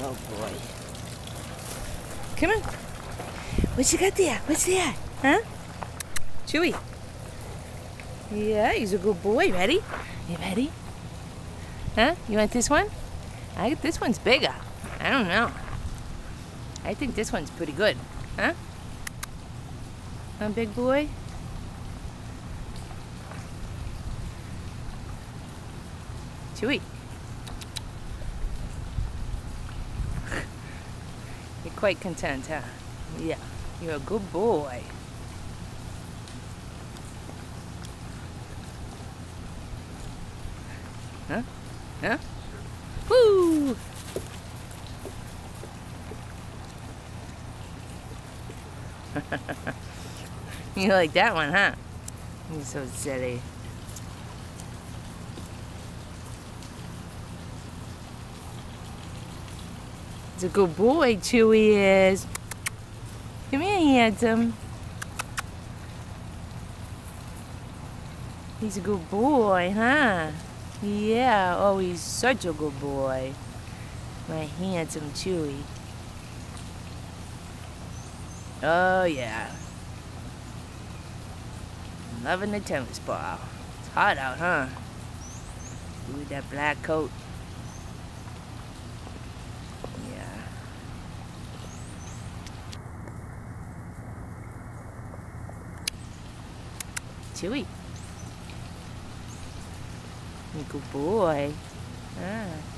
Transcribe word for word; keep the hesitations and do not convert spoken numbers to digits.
Oh boy. Come on. What you got there? What's that? Huh? Chewie. Yeah, he's a good boy. Ready? You ready? Huh? You want this one? I think this one's bigger. I don't know. I think this one's pretty good. Huh? Huh, big boy? Chewie. You're quite content, huh? Yeah, you're a good boy. Huh? Huh? Woo! You like that one, huh? You're so silly. It's a good boy, Chewie is. Come here, handsome. He's a good boy, huh? Yeah, oh, he's such a good boy. My handsome Chewie. Oh, yeah. Loving the tennis ball. It's hot out, huh? With that black coat. Yeah. Chewie. Good boy. Ah.